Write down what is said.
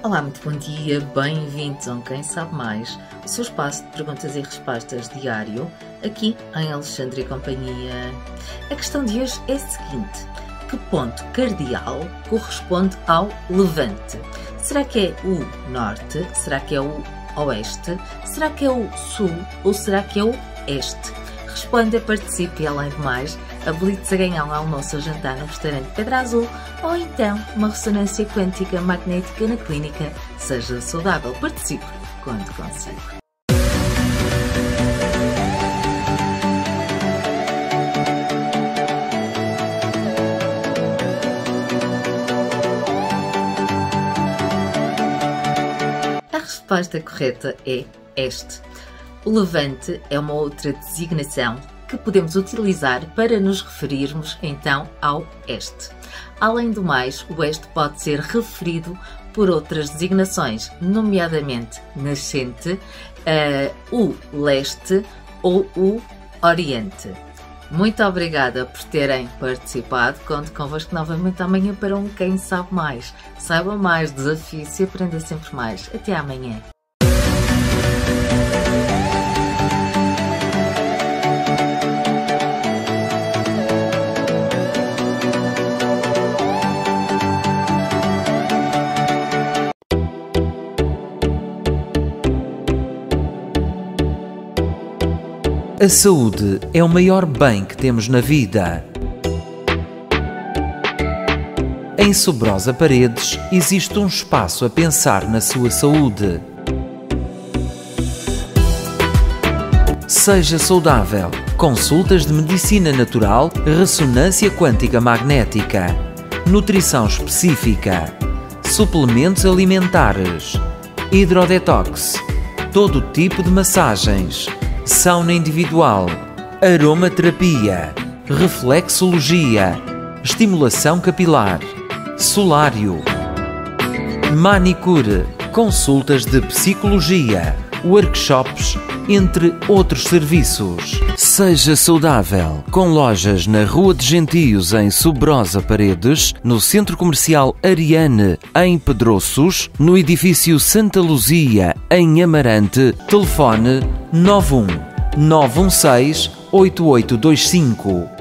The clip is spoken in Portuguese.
Olá, muito bom dia, bem-vindos a Quem Sabe Mais, o seu espaço de perguntas e respostas diário, aqui em Alexandre e Companhia. A questão de hoje é a seguinte: que ponto cardeal corresponde ao levante? Será que é o norte? Será que é o oeste? Será que é o sul? Ou será que é o este? Responda, participe e, além de mais, habilite-se a ganhar um almoço ou jantar no restaurante Pedra Azul ou então uma ressonância quântica magnética na clínica. Seja saudável, participe quando consigo. A resposta correta é este. O levante é uma outra designação que podemos utilizar para nos referirmos então ao este. Além do mais, o este pode ser referido por outras designações, nomeadamente nascente, o leste ou o oriente. Muito obrigada por terem participado. Conto convosco novamente amanhã para um Quem Sabe Mais. Saiba mais, desafie-se e aprenda sempre mais. Até amanhã. A saúde é o maior bem que temos na vida. Em Subrosa Paredes existe um espaço a pensar na sua saúde. Seja saudável. Consultas de medicina natural, ressonância quântica magnética, nutrição específica, suplementos alimentares, hidrodetox, todo tipo de massagens, sauna individual, aromaterapia, reflexologia, estimulação capilar, solário, manicure, consultas de psicologia, workshops, entre outros serviços. Seja saudável, com lojas na Rua de Gentios, em Subrosa Paredes, no Centro Comercial Ariane, em Pedroços, no edifício Santa Luzia, em Amarante, telefone 91 916 8825.